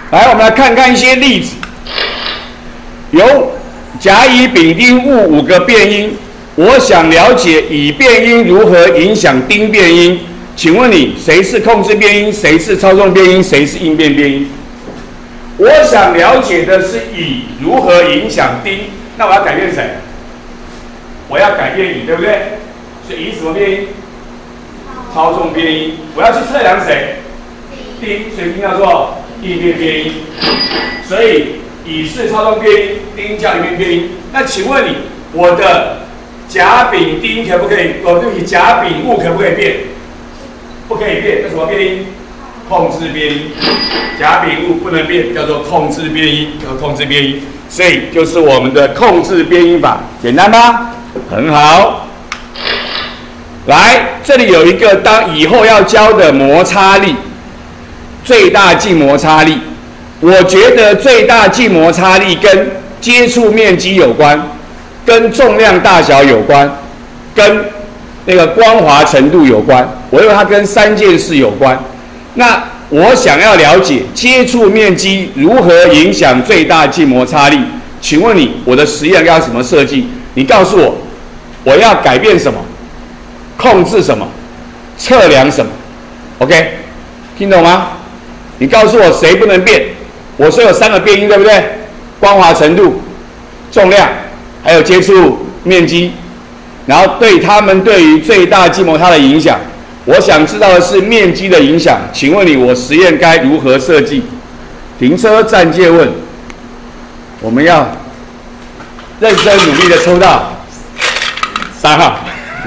来，我们来看看一些例子。有甲、乙、丙、丁、戊5个变因，我想了解乙变因如何影响丁变因。请问你，谁是控制变因？谁是操纵变因？谁是应变变因？我想了解的是乙如何影响丁，那我要改变谁？我要改变乙，对不对？所以乙什么变因？操纵变因。我要去测量谁？丁，所以丁叫做应变变因。所以乙是操纵变因，丁叫应变变因。那请问你，我的甲、丙、丁可不可以？对不起，甲、丙、戊可不可以变？不可以变，那什么变因？控制变因。甲、丙、戊不能变，叫做控制变因，叫做控制变因。所以就是我们的控制变因法，简单吧？很好。来，这里有一个当以后要教的摩擦力，最大静摩擦力。我觉得最大静摩擦力跟接触面积有关，跟重量大小有关，跟那个光滑程度有关。我认为它跟3件事有关。那我想要了解接触面积如何影响最大静摩擦力。请问你，我的实验要怎么设计？你告诉我，我要改变什么？控制什么？测量什么 ？OK， 听懂吗？你告诉我谁不能变？我说有3个变因，对不对？光滑程度、重量，还有接触面积。然后对它们对于最大静摩擦的影响，我想知道的是面积的影响。请问你，我实验该如何设计？停车暂借问。我们要认真努力的抽到3号。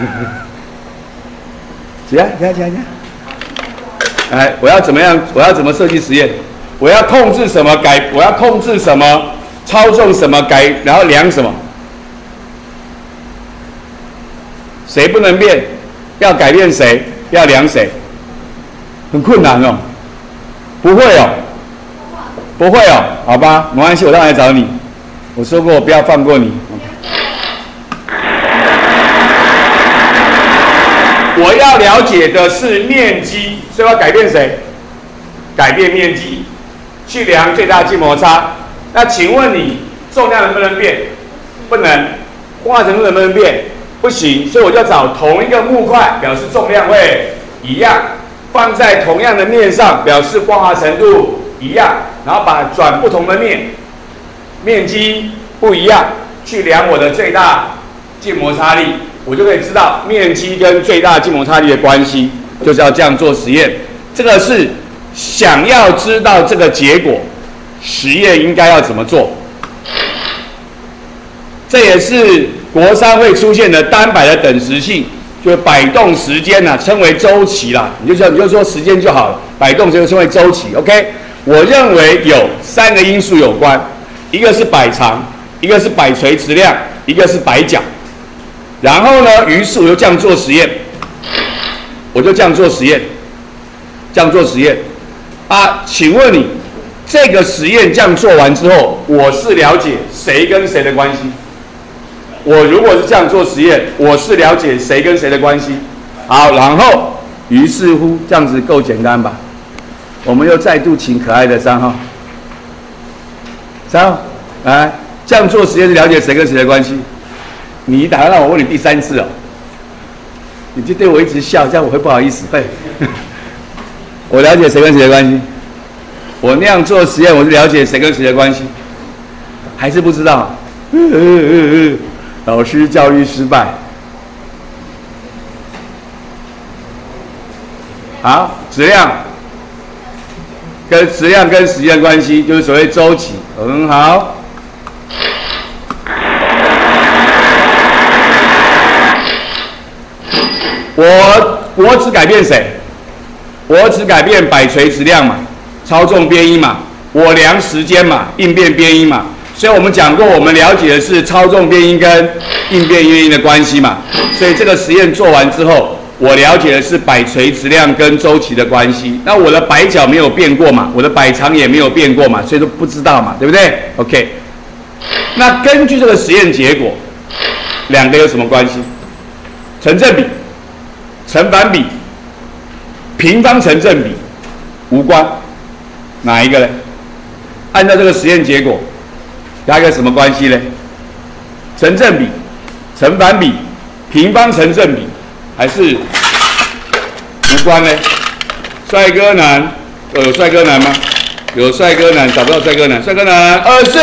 起来！哎，我要怎么样？我要怎么设计实验？我要控制什么改？我要控制什么？操纵什么改？然后量什么？谁不能变？要改变谁？要量谁？很困难哦。不会哦，不会哦，好吧，没关系，我当然来找你。我说过我不要放过你。我要了解的是面积，所以我要改变谁？改变面积，去量最大静摩擦。那请问你重量能不能变？不能。光滑程度能不能变？不行。所以我就找同一个木块，表示重量会一样，放在同样的面上，表示光滑程度一样，然后把它转不同的面，面积不一样，去量我的最大静摩擦力。我就可以知道面积跟最大静摩擦力的关系，就是要这样做实验。这个是想要知道这个结果，实验应该要怎么做。这也是国3会出现的单摆的等时性，就是摆动时间呐，称为周期啦。你就说时间就好了，摆动就称为周期。OK， 我认为有3个因素有关，一个是摆长，一个是摆垂直量，一个是摆角。然后呢，于是我就这样做实验，啊，请问你，这个实验这样做完之后，我是了解谁跟谁的关系？我如果是这样做实验，我是了解谁跟谁的关系？好，然后于是乎这样子够简单吧？我们又再度请可爱的3号，3号来，这样做实验是了解谁跟谁的关系？你打算让我问你第3次哦？你就对我一直笑，这样我会不好意思。对，我了解谁跟谁的关系。我那样做实验，我是了解谁跟谁的关系，还是不知道？老师教育失败。好，质量跟时间关系，就是所谓周期，很好。我只改变谁？我只改变摆垂直量嘛，操纵变因嘛，我量时间嘛，应变变因嘛。所以我们讲过，我们了解的是操纵变因跟应变变因的关系嘛。所以这个实验做完之后，我了解的是摆垂直量跟周期的关系。那我的摆角没有变过嘛，我的摆长也没有变过嘛，所以都不知道嘛，对不对 ？OK。那根据这个实验结果，2个有什么关系？成正比。成反比、平方成正比无关，哪一个呢？ 按照这个实验结果，它一个什么关系呢？成正比、成反比、平方成正比，还是无关呢？帅哥男有帅哥男吗？有帅哥男，找不到帅哥男。帅哥男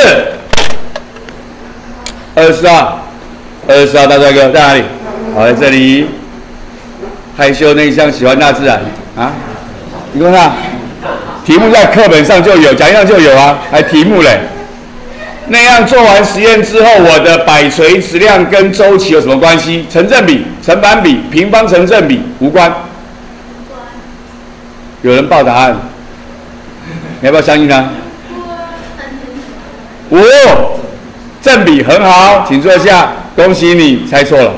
24号大帅哥在哪里？好，在这里。害羞内向，喜欢大自然啊！你看看，题目在课本上就有，讲义上就有啊，还题目嘞。那样做完实验之后，我的摆锤质量跟周期有什么关系？成正比、成反比、平方成正比，无关。有人报答案，你要不要相信他？5，正比很好，请坐下，恭喜你猜错了。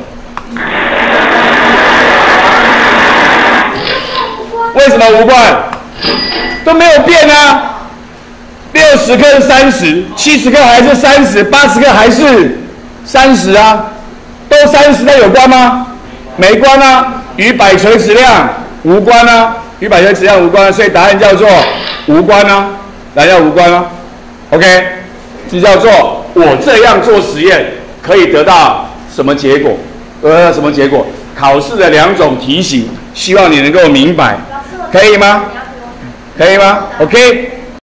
为什么无关？都没有变啊！60克是30，70克还是30，80克还是30啊？都30，那有关吗？没关啊，与摆锤质量无关啊，与摆锤质量无关，所以答案叫做无关啊，答案叫无关啊。OK， 这叫做我这样做实验可以得到什么结果？什么结果？考试的2种题型，希望你能够明白。可以吗？可以吗 ？OK。